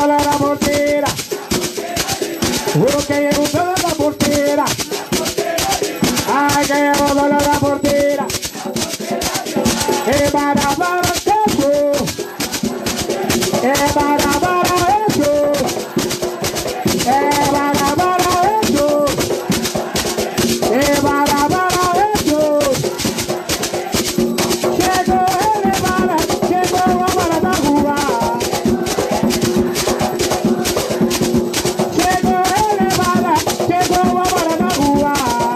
bola na porteira. Quem é o dono da porteira? Ai, quem é o dono da porteira? É barabara, cachorro. É barabara, cachorro. É barabara, cachorro. É barabara, cachorro. Chegou ele, bara, chegou a bara da rua. Chegou ele, bara, chegou a bara da rua.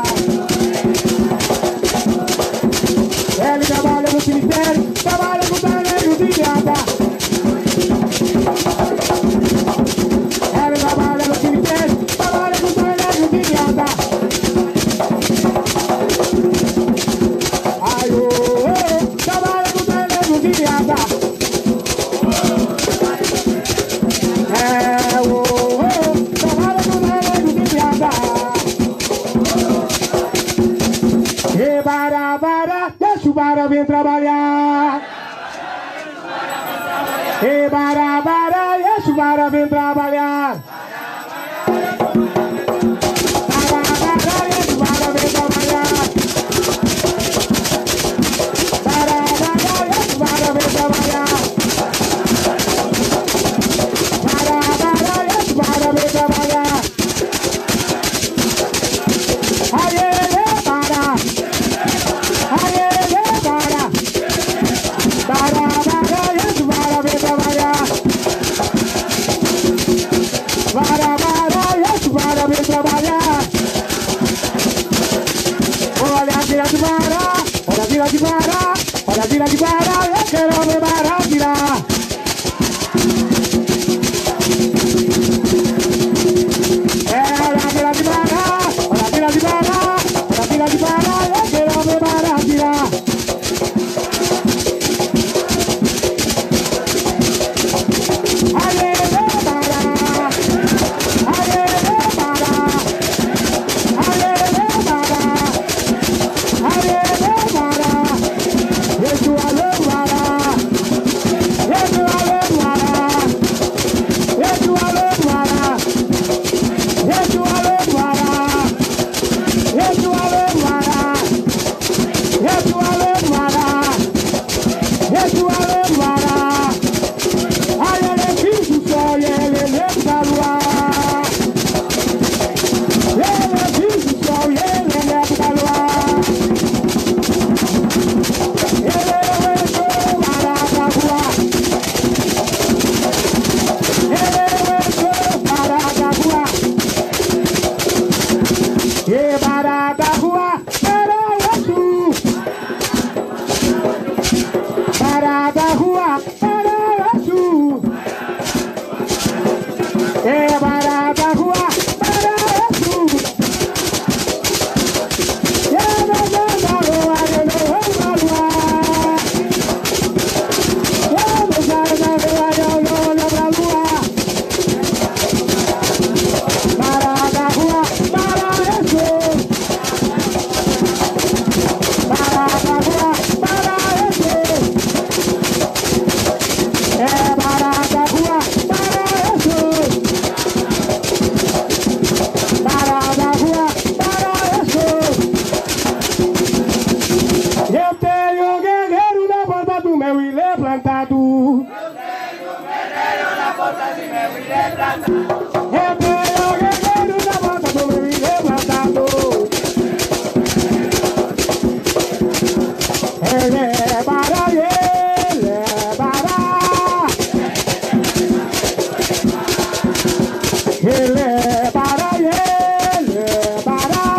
Ele trabalha no cemitério, trabalha com tarefa de gata. Ele trabalha no cemitério, trabalha com tarefa de gata. Ai, oh, oh, trabalha com tarefa de gata. É, oh, oh, trabalha com tarefa de gata. E barabara, deixa o bara vir trabalhar. E barabara, deixa o bara vir trabalhar. Barabara, deixa o bara vir trabalhar. Barabara, deixa o bara vir trabalhar. Barabara, deixa o bara vir trabalhar. Aê, bara. Aê, bara. Barabara, deixa o bara vir trabalhar. Barabara, deixa o bara vir trabalhar. Olha, vira de bara, olha, vira de bara, olha, vira de bara, eu quero ver bara virar. É, olha, vira de bara, olha, vira de bara, olha, vira de bara, eu quero ver bara virar. Aê, bara, aê, bara, aê, bara, aê, bara, deixa o alô bara, deixa o alô bara, deixa o alô bara, deixa o alô bara, deixa o alô bara, deixa o alô bara, deixa o alô bara. Ai, ele é filho do sol e ele é negro da lua. Ele é filho do sol e ele é negro da lua. Ele é o eixo para da rua. Ele é o eixo para da rua. E para da rua era o eixo. Para da rua era o eixo. É bara da rua para o eixo. É da rua, eu não vou pra lua. É da rua, eu não vou pra lua. Para da rua para o eixo. Para da rua para o eixo. É bara da rua para o eixo. Para da rua para o eixo. Eu tenho um guerreiro na ponta do meu ilê plantado. Eu tenho um guerreiro na ponta do meu ilê plantado. Eu tenho um guerreiro na ponta do meu ilê plantado. Ele é bara, ele é bara. Ele é bara, ele é bara.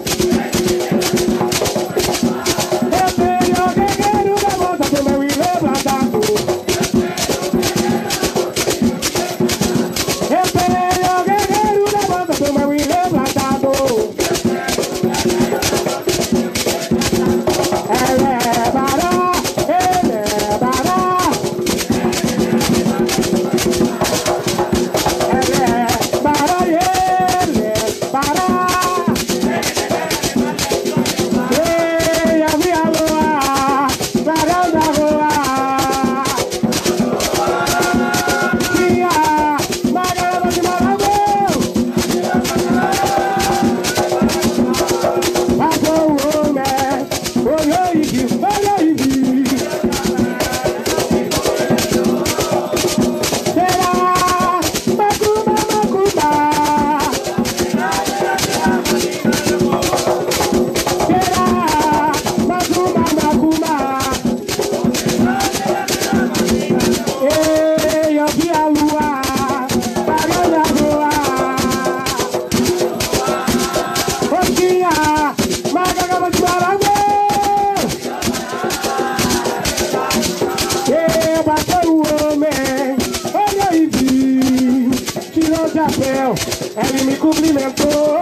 Eu tenho um guerreiro na ponta do meu ilê plantado. Eu tenho cumprimentou.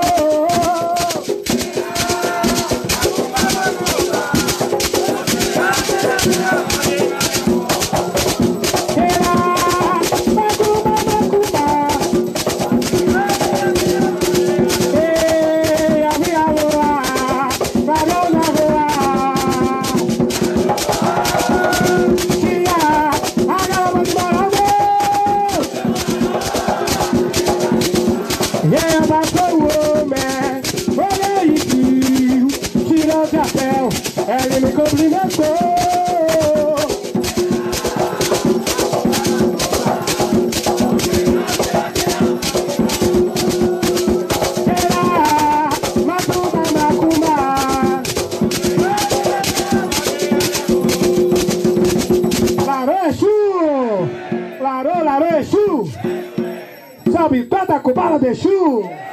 Ele me cumprimentou. Era macumba, macumba. Laranjo, larô, laranjo. Sabe toda a cubala de chu.